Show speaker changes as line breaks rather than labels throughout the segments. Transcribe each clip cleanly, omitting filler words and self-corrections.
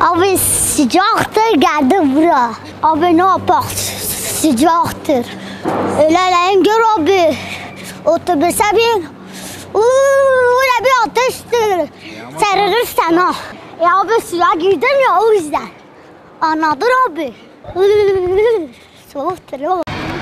Abi sıcaktır geldi buraya. Abi ne yapar? Sıcaktır. Öyle gör abi. Otobüse bin. Öyle bir ateştir. Sarılır sana. Abi suya girdim ya o yüzden. Anladın abi. Soğuktur ya.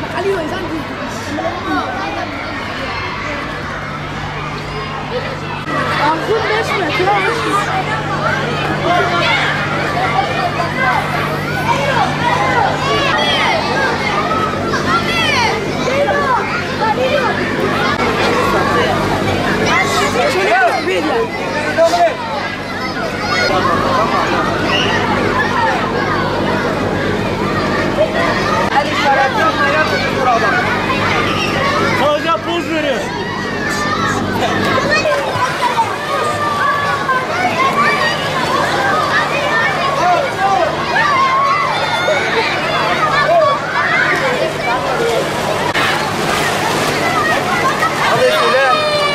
Sadece poz veriyor.
Hadi söyle.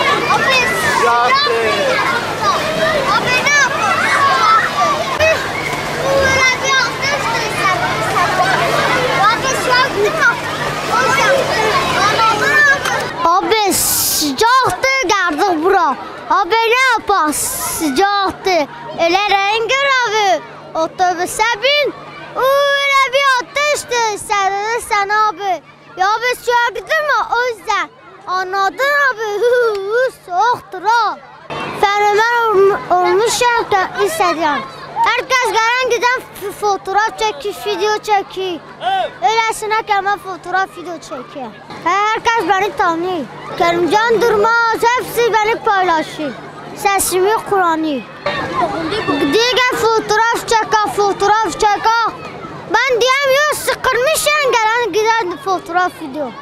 Abi sıcaktır geldik bura. Abi ne yapar? Sıcaktır. Öyle renk abi. Otobüse bin. Öyle bir ateştir. Sarılır sana abi. Ya abi suya gitme o yüzden. Anladın abi. Soğuktur ha. Fenomen olmuşum hissediyorum. Herkes gelen giden fotoğraf çekiyor, video çekiyor. Öylesine kelime fotoğraf, video çekiyor. Herkes beni tanıyor. Kerimcan Durmaz, hepsi beni paylaşıyor. Sesimi kullanıyor. Diğer fotoğraf çeka. Ben diyemiyorum, sıkılmışım gelen giden fotoğraf, video.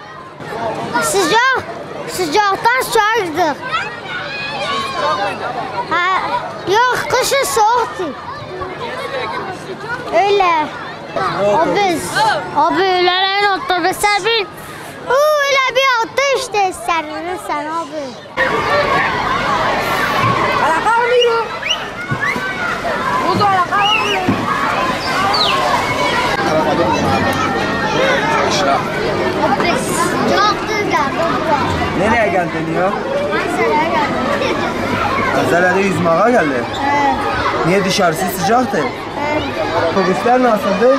Sıcaktan suya girdik. Yok, kışın soğuktu. Öyle. Abi öyle otobüse bin. Öyle bir ateşte sarılır sen abi. Abi sıcaktır geldi buraya.
Nereye geldin ya?
Ankara'ya geldim.
Gazelede yüzmeye geldi.
Evet.
Niye dışarısı sıcaktı? Otobüsler nasıldı?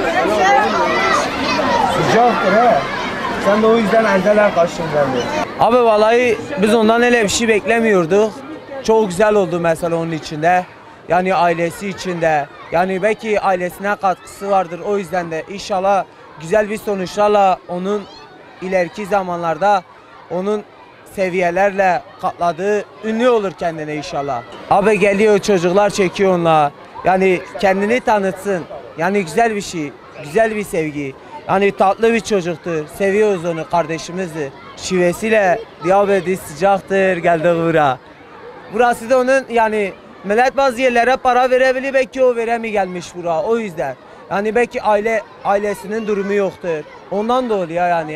Sıcaktır he. Sen de o yüzden eldeler kaçtın geldi. Abi vallahi biz ondan öyle bir şey beklemiyorduk. Çok güzel oldu mesela onun içinde. Yani ailesi içinde. Yani belki ailesine katkısı vardır. O yüzden de inşallah güzel bir sonuçlarla onun ileriki zamanlarda onun seviyelerle katladığı ünlü olur kendine inşallah. Abi geliyor çocuklar çekiyor onunla. Yani kendini tanıtsın. Yani güzel bir şey. Güzel bir sevgi. Yani tatlı bir çocuktur. Seviyoruz onu, kardeşimizdir. Şivesiyle diyabeti sıcaktır geldi buraya. Burası da onun yani millet bazı yerlere para verebilir belki o veremi gelmiş buraya o yüzden. Yani belki ailesinin durumu yoktur. Ondan da oluyor yani.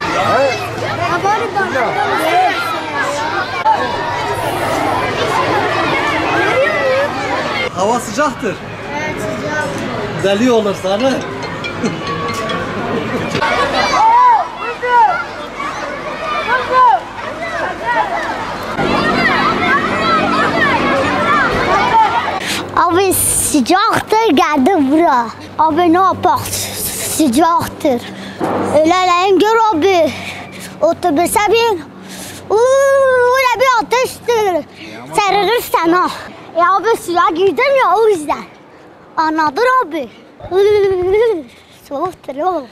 Hava sıcaktır.
Evet sıcak.
Deli olur sana.
Abi sıcaktır geldi buraya. Abi ne yapar? Sıcaktır. Öyle gör abi. Otobüse bin. Öyle bir ateştir. Sarılır sana. Abi suya girdim ya o yüzden. Anladın abi. Soğuktur ya.